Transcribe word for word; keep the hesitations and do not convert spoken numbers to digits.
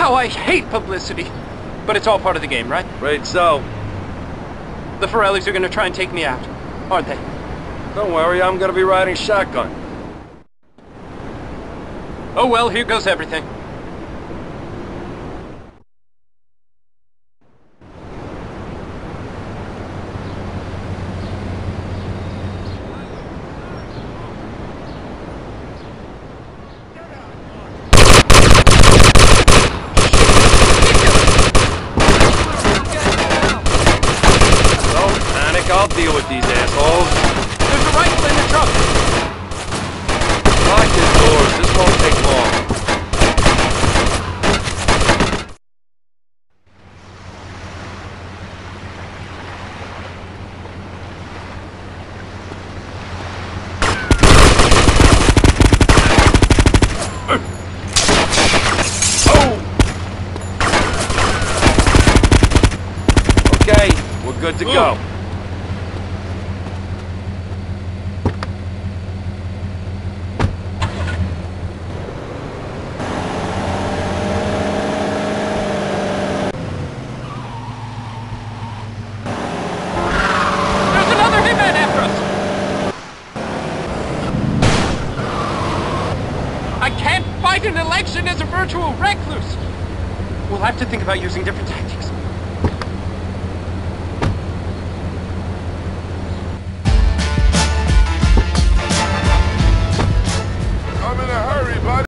how I hate publicity. But it's all part of the game, right? Right, so. The Forellis are gonna try and take me out, aren't they? Don't worry, I'm gonna be riding shotgun. Oh well, here goes everything. I'll deal with these assholes. There's a rifle in the truck. Lock his doors. This won't take long. Oh! Okay, we're good to go. I can't fight an election as a virtual recluse! We'll have to think about using different tactics.